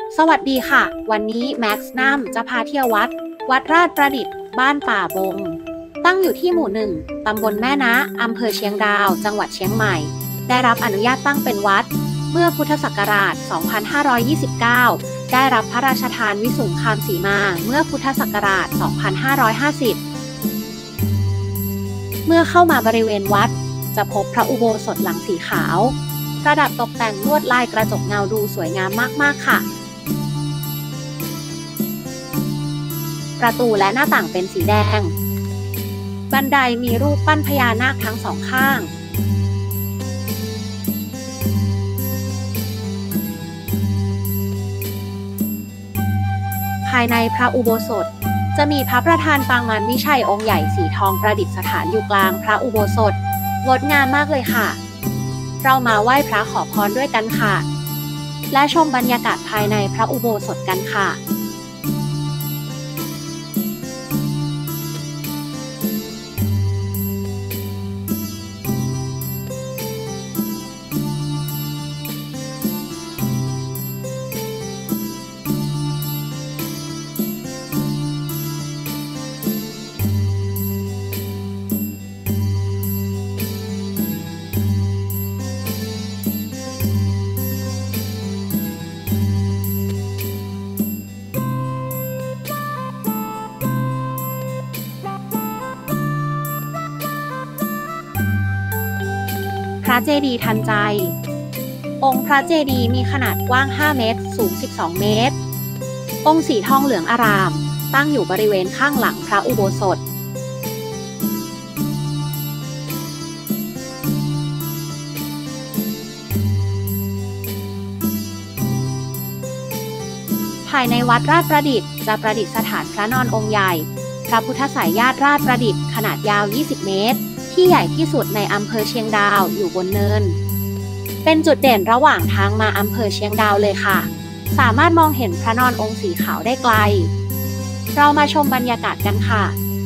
สวัสดีค่ะวันนี้แม็กซ์นัมจะพาเที่ยววัดราชประดิษฐ์บ้านป่าบงตั้งอยู่ที่หมู่หนึ่งตำบลแม่นะอำเภอเชียงดาวจังหวัดเชียงใหม่ได้รับอนุญาตตั้งเป็นวัดเมื่อพุทธศักราช 2529 ได้รับพระราชทานวิสุงคามสีมาเมื่อพุทธศักราช 2550 เมื่อเข้ามาบริเวณวัดจะพบพระอุโบสถหลังสีขาวประดับตกแต่งลวดลายกระจกเงาดูสวยงามมากๆค่ะประตูและหน้าต่างเป็นสีแดงบันไดมีรูปปั้นพญานาคทั้งสองข้างภายในพระอุโบสถจะมีพระประธานปางมารวิชัยองค์ใหญ่สีทองประดิษฐานอยู่กลางพระอุโบสถงดงามมากเลยค่ะเรามาไหว้พระขอพรด้วยกันค่ะและชมบรรยากาศภายในพระอุโบสถกันค่ะพระเจดีย์ทันใจองค์พระเจดีย์มีขนาดกว้าง5 เมตรสูง12 เมตรองค์สีทองเหลืองอารามตั้งอยู่บริเวณข้างหลังพระอุโบสถภายในวัดราชประดิษฐ์จะประดิษฐานพระนอนองค์ใหญ่พระพุทธสายญาติราชประดิษฐ์ขนาดยาว20 เมตรที่ใหญ่ที่สุดในอำเภอเชียงดาวอยู่บนเนินเป็นจุดเด่นระหว่างทางมาอำเภอเชียงดาวเลยค่ะสามารถมองเห็นพระนอนองค์สีขาวได้ไกลเรามาชมบรรยากาศกันค่ะ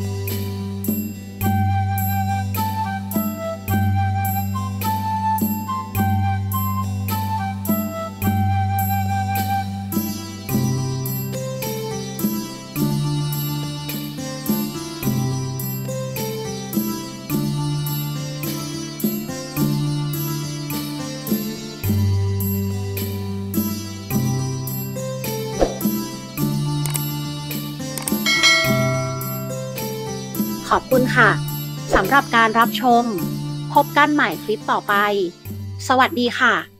ขอบคุณค่ะสำหรับการรับชมพบกันใหม่คลิปต่อไปสวัสดีค่ะ